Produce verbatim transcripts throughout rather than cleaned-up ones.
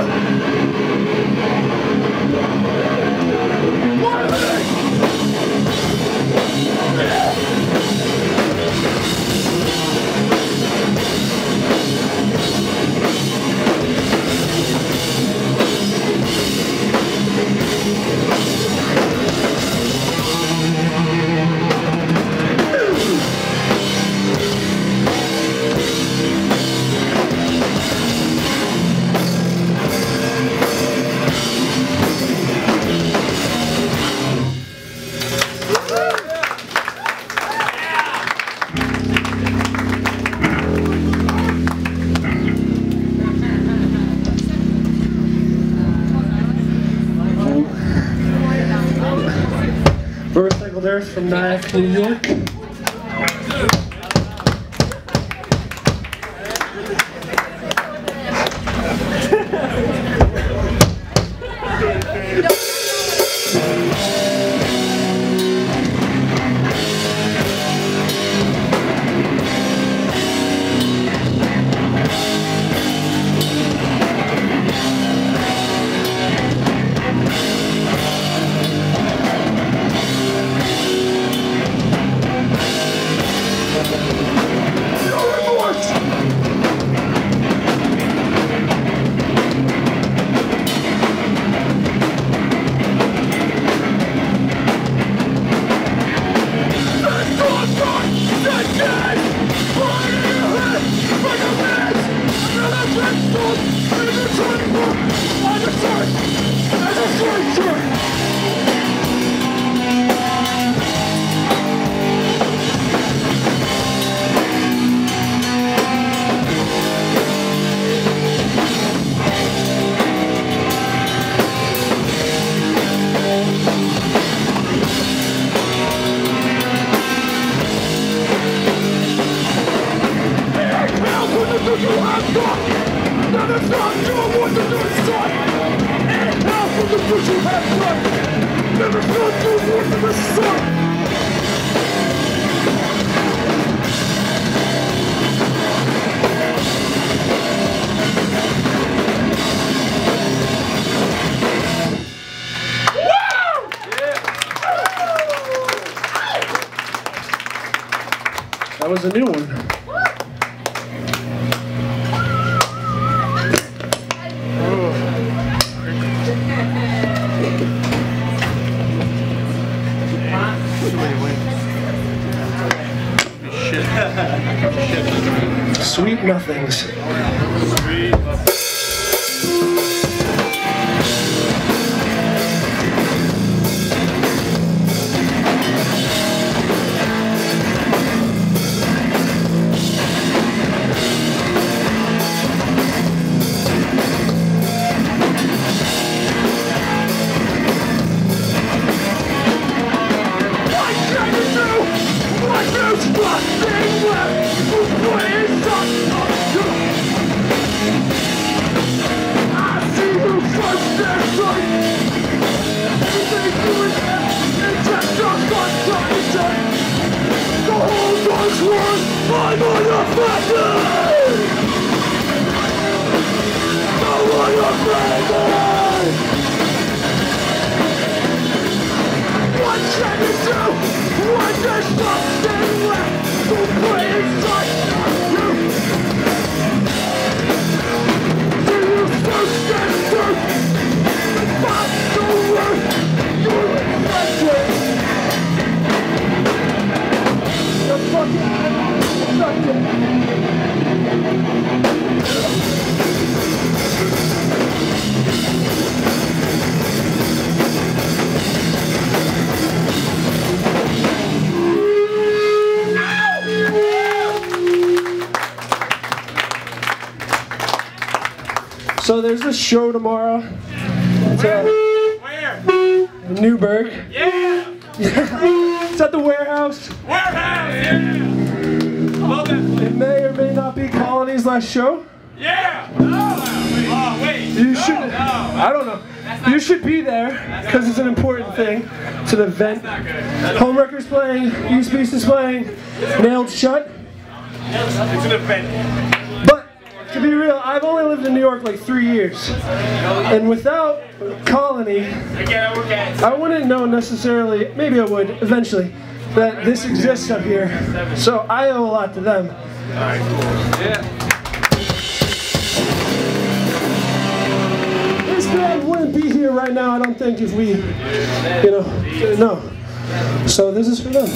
Recycled Earth from Nyack, New York. That was a new one. Sweet nothings. So there's a show tomorrow. It's Where? at Where? Newburgh. Yeah! It's at the warehouse. Warehouse! Yeah! Love that place. It may or may not be Colony's last show. Yeah! Oh, oh wait. You should. No, no. I don't know. You should be there because it's an important thing. It's an event. Homewreckers playing. East Beast is playing. Nailed Shut. It's an event. But to be real, I've only lived in New York like three years. And without Colony, I wouldn't know necessarily, maybe I would eventually, that this exists up here. So I owe a lot to them. Alright, cool. Yeah. This band wouldn't be here right now, I don't think, if we, you know, didn't know. So this is for them.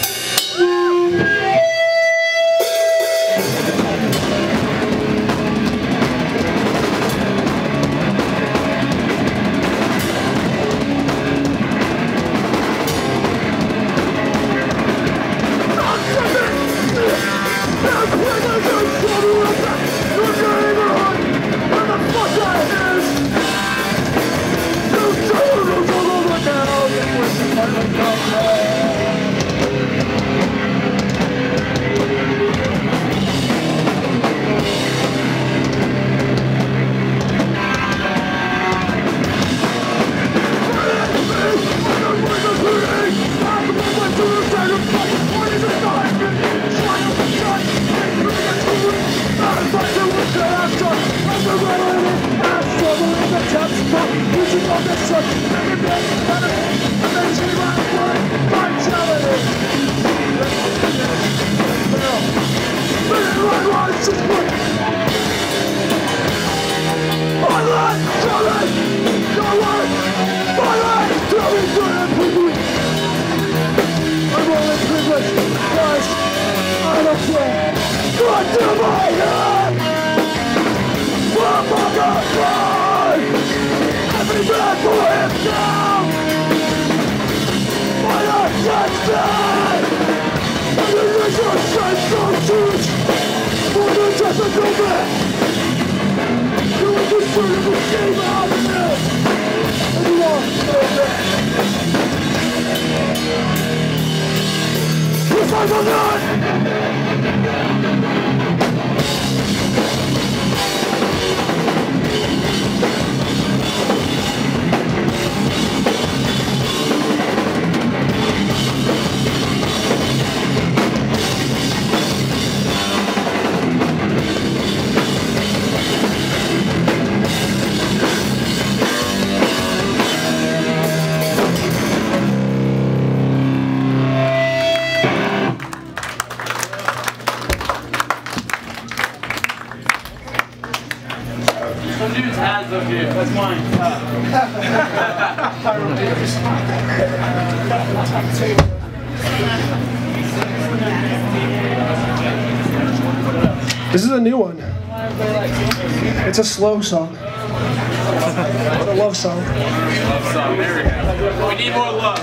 That's mine. This is a new one. It's a slow song. It's a love song. Love song. There we go. We need more love.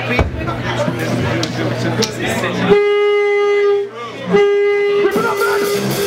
Rip it up, man!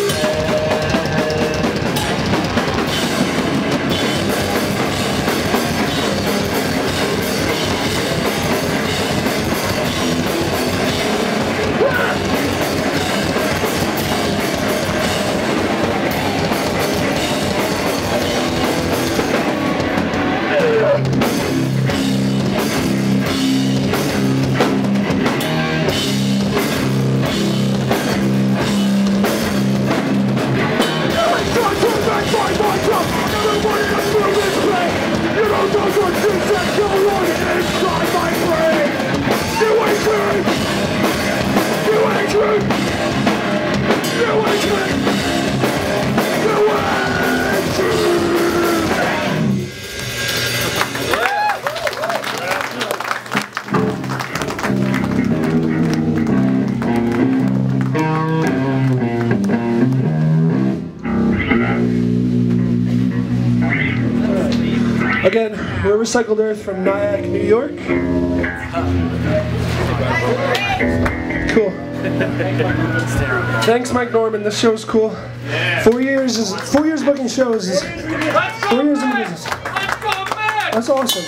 Again, we're Recycled Earth from Nyack, New York. Cool. Thanks, Mike Norman. This show's cool. Four years is four years booking shows is four years in the business. That's awesome.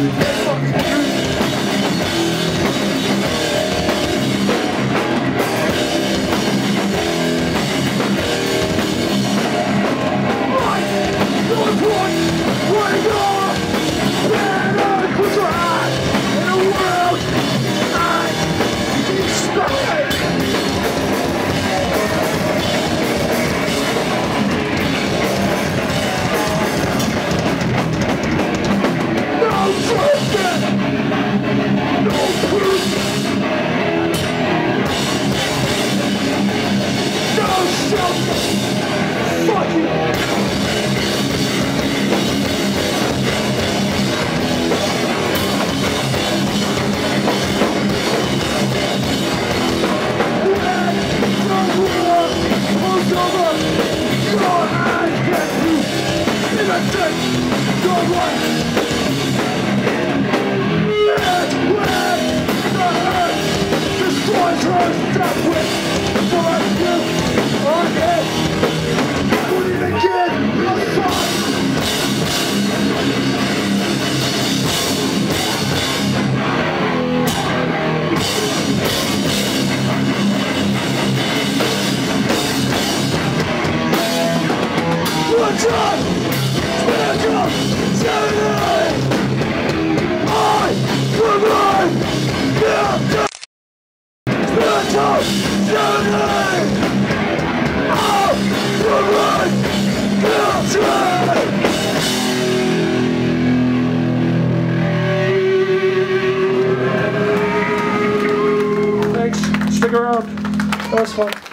Thanks. Stick around. That was fun.